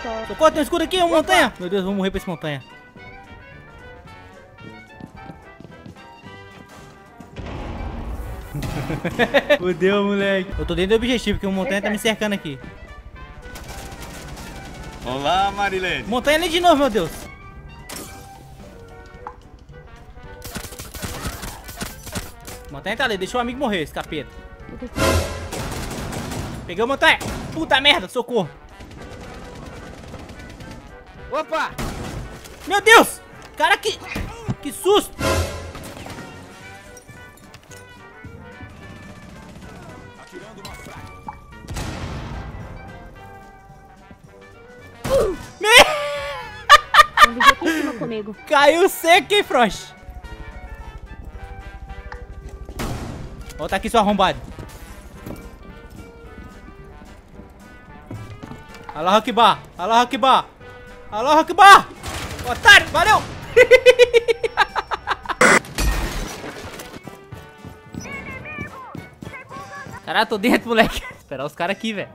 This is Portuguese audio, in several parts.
só. Socorro, tem um escudo aqui, uma montanha. Meu Deus, vou morrer pra esse montanha. Fudeu, moleque. Eu tô dentro do objetivo, porque o montanha tá me cercando aqui. Olá, Marilene. Montanha ali de novo, meu Deus. Montanha tá ali, deixa o amigo morrer, esse capeta. Peguei o montanha. Puta merda, socorro. Opa! Meu Deus! Cara, que susto! Tem vídeo aqui em cima comigo. Caiu seco, hein, Frost? Ó, tá aqui seu arrombado. Allahu Akbar, Allahu Akbar, Allahu Akbar. Otário, valeu! Caralho, tô dentro, moleque. Esperar os caras aqui, velho.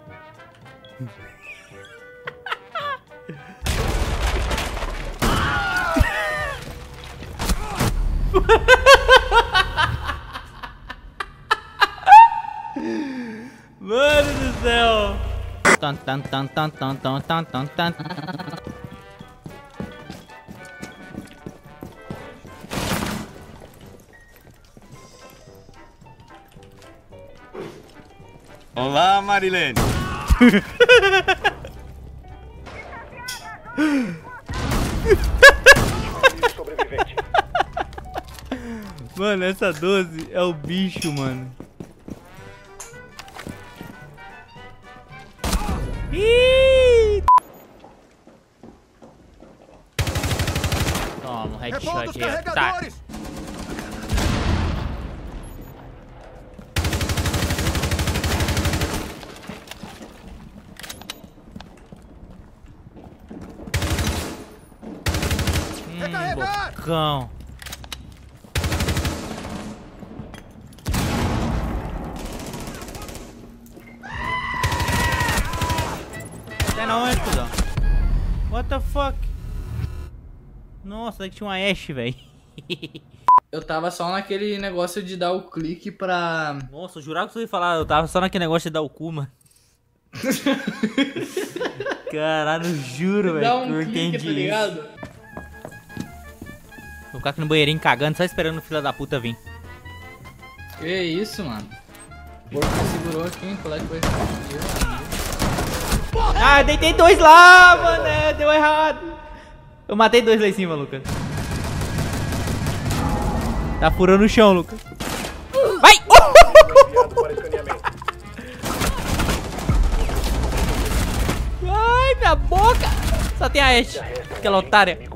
Mano do céu. Tan, tan, tan, tan, tan, tan, tan, tan, tan. Olá, Marilene. Mano, essa 12 é o bicho, mano. Ih! Toma, um headshot aí, tá. Bocão. Tá na onde, cuzão? What the fuck? Nossa, daqui tinha uma Ashe, velho. Eu tava só naquele negócio de dar o clique pra... Nossa, eu jurava que você ia falar, eu tava só naquele negócio de dar o cu, mano. Caralho, eu juro, velho. Dá um eu clique, entendi tá ligado? Vou ficar aqui no banheirinho cagando, só esperando o filho da puta vir. Que isso, mano? O porco segurou aqui, hein? Qual é que foi? Ah, deitei dois lá, mano. Deu errado. Eu matei dois lá em cima, Lucas. Tá furando o chão, Lucas. Vai! Ai, minha boca! Só tem a Ashe, aquela otária.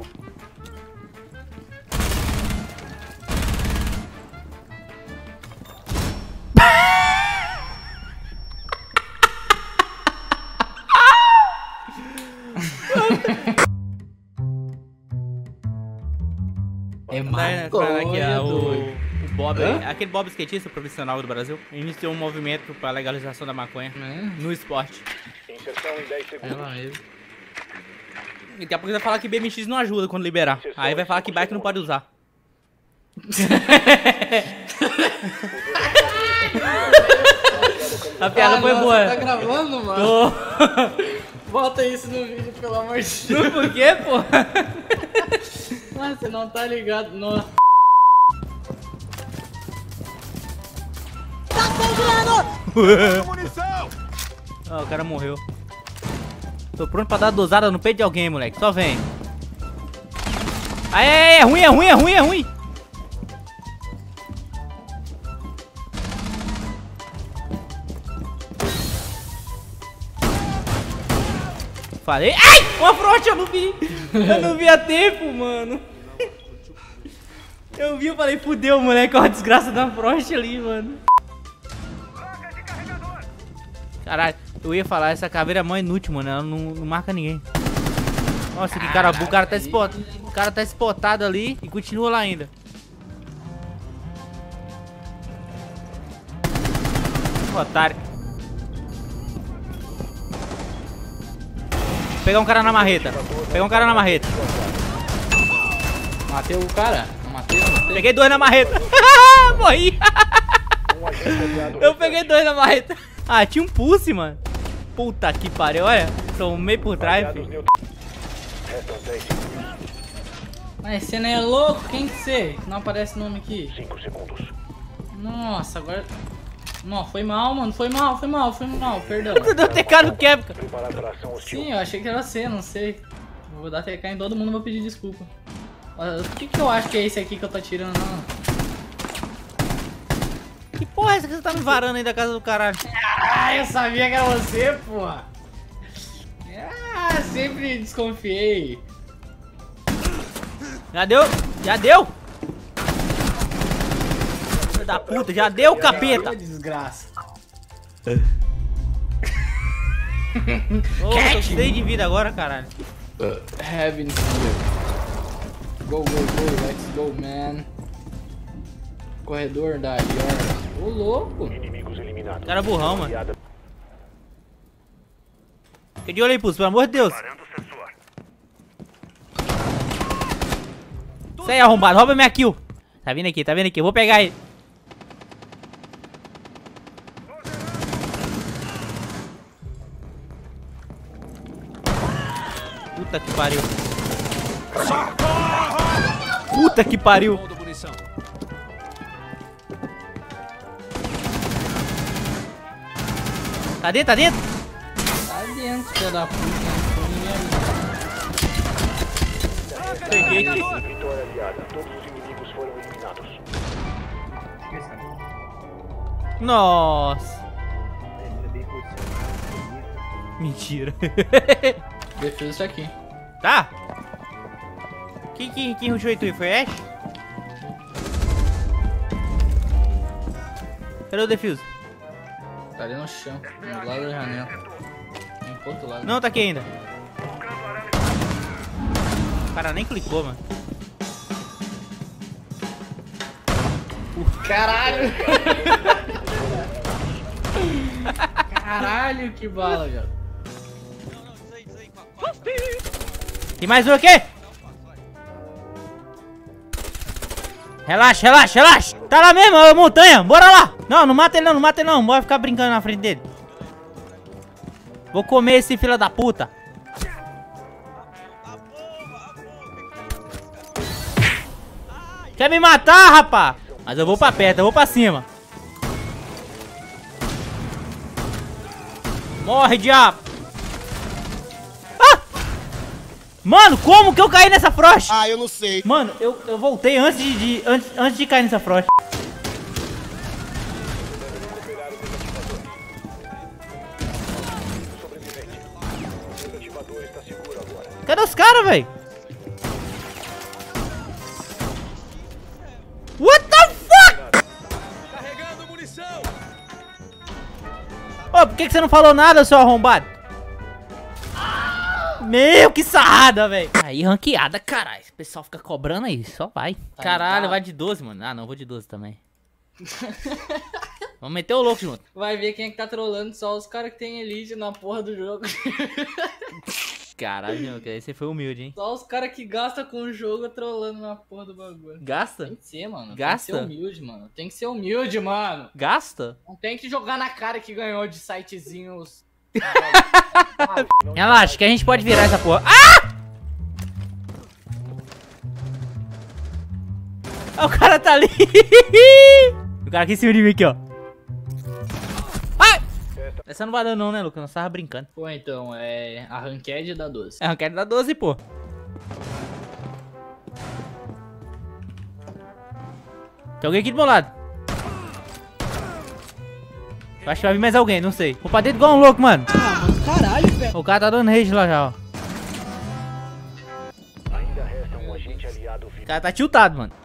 É o Bob, aquele Bob skatista profissional do Brasil, iniciou um movimento para a legalização da maconha no esporte. Inserção em 10 segundos. Ela mesmo. E daqui a pouco vai falar que BMX não ajuda quando liberar. Aí vai falar que bike não pode usar. A piada foi boa. Você tá gravando, mano? Tô. Bota isso no vídeo, pelo amor de Deus. Por quê, pô? Mano, você não tá ligado. Nossa. Munição! Ah, o cara morreu. Tô pronto pra dar dosada no peito de alguém, moleque. Só vem. Aê, é ruim, é ruim, é ruim, é ruim. Falei. Ai! Uma frote, eu não vi. Eu não vi a tempo, mano. Eu vi, eu falei, fudeu, moleque. Olha a desgraça da frote ali, mano. Caralho, eu ia falar, essa caveira é mó inútil, mano. Ela não marca ninguém. Nossa, que cara burro. O cara tá spotado. O cara tá spotado ali e continua lá ainda. Otário. pegar um cara na marreta. Pegar um cara na marreta. Matei o cara. Não matei, não matei. Peguei 2 na marreta. Morri. Eu peguei 2 na marreta. Ah, tinha um pulse, mano. Puta que pariu, olha. Tomei por trás, filho. Restam 10 segundos. Mas você não é louco? Quem que você? Não aparece nome aqui. 5 segundos. Nossa, agora... Não, foi mal, mano. Foi mal. Perdão. Tu deu TK no Kepka. Preparar para ação hostil. Sim, eu achei que era você, não sei. Vou dar TK em todo mundo e vou pedir desculpa. O que eu acho que é esse aqui que eu tô atirando? Não. Que porra é essa que você tá me varando aí da casa do caralho? Ah, eu sabia que era você, porra. Ah, sempre desconfiei. Já deu? Já deu? Filho da puta, já deu, capeta. Que desgraça. Ô, tô cheio de vida agora, caralho. Heaven here. Go, let's go, man. Corredor da York. Ô, louco. Inimigos eliminados. Cara burrão, mano. Fica de olho aí, Pulso, pelo amor de Deus. Isso aí, arrombado, rouba minha kill. Tá vindo aqui, eu vou pegar ele. Puta que pariu. Puta que pariu. Tá dentro, tá dentro? Tá dentro, filho da puta. Peguei. Vitória aliada. Todos os inimigos foram eliminados. Nossa. Mentira. Defesa isso aqui. Tá? Quem rushou aí tu? Foi Ash? Cadê o defuse? Tá ali no chão, do lado da janela. Tem pro outro lado. Não, tá aqui ainda. O cara nem clicou, mano. Caralho! Caralho, que bala, velho. Tem mais um aqui! Relaxa, relaxa, relaxa! Tá lá mesmo, a montanha, bora lá! Não, não mata ele não, não mata ele não, bora ficar brincando na frente dele. Vou comer esse filho da puta. Quer me matar, rapá? Mas eu vou pra perto, eu vou pra cima. Morre, diabo! Ah! Mano, como que eu caí nessa frost? Ah, eu não sei. Mano, eu voltei antes de cair nessa frost. Cadê os caras, velho? What the fuck? Carregando munição. Ô, por que você não falou nada, seu arrombado? Meu, que sarrada, velho. Aí, ranqueada, caralho. O pessoal fica cobrando aí, só vai. Caralho, ligado? vai de 12, mano. Ah, não, vou de 12 também. Vamos meter o louco junto. Vai ver quem é que tá trolando, só os caras que tem elite na porra do jogo. Caralho, meu, aí você foi humilde, hein? Só os caras que gastam com o jogo trolando na porra do bagulho. Gasta? Tem que ser, mano. Gasta? Tem que ser humilde, mano. Tem que ser humilde, mano. Gasta? Não tem que jogar na cara que ganhou de sitezinhos. Relaxa, que a gente pode virar essa porra. Ah! O cara tá ali. O cara aqui em cima de mim, aqui, ó. Ai! Essa não vai dar não, né, Lucas? Nós tava brincando. Pô, então, é a ranked da 12. É, eu quero dar 12, pô. Tem alguém aqui do meu lado. Eu acho que vai vir mais alguém, não sei. Vou pra dentro igual um louco, mano. Ah, mano, caralho, velho. O cara tá dando rage lá já, ó. Ainda resta um agente aliado O vivo. cara tá tiltado, mano.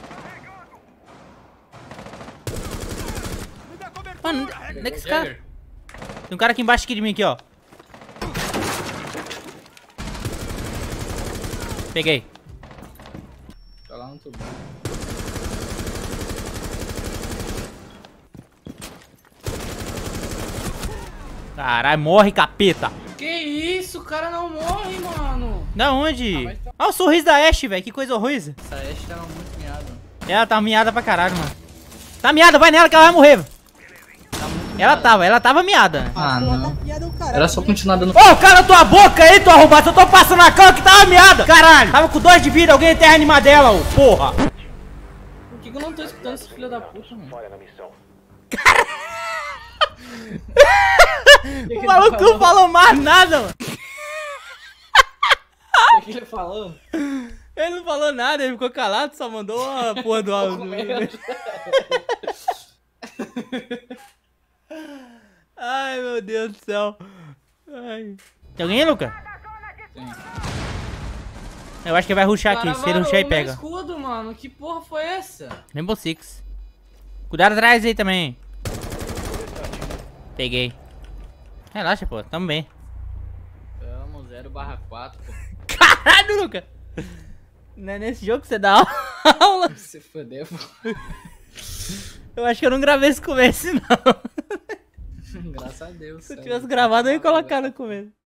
Mano, onde é que esse cara? Tem um cara aqui embaixo aqui de mim, aqui, ó. Peguei. Tá lá no tubo. Caralho, morre, capeta. Que isso, cara não morre, mano. Da onde? Olha o sorriso da Ashe, velho. Que coisa horrorosa. Essa Ashe tava muito miada. Ela tá miada pra caralho, mano. Tá miada, vai nela que ela vai morrer. Ela tava miada. Ah, Porra, não. tá piada o caralho. Era só continuar dando... Ô, cala tua boca aí, tu arrombado. Eu tô passando na cama que tava miada. Caralho. Tava com 2 de vida. Alguém tem reanimar dela, ô. Porra. Por que eu não tô escutando esse filho da puta, mano? Falha na missão. O maluco não falou mais nada, mano. O que ele falou? Ele não falou nada, ele ficou calado, só mandou a porra do áudio. Ai, meu Deus do céu. Ai. Tem alguém aí, Luca? Tem. Eu acho que vai rushar aqui. Se ele rushar, aí meu pega. escudo, mano. Que porra foi essa? Rainbow Six. Cuidado atrás aí também. Peguei. Relaxa, pô. Tamo bem. Tamo 0/4, pô. Caralho, Luca. Não é nesse jogo que você dá aula? Se fodeu, pô. Eu acho que eu não gravei esse começo, não. Graças a Deus. Se eu tivesse gravado, eu ia colocar no começo.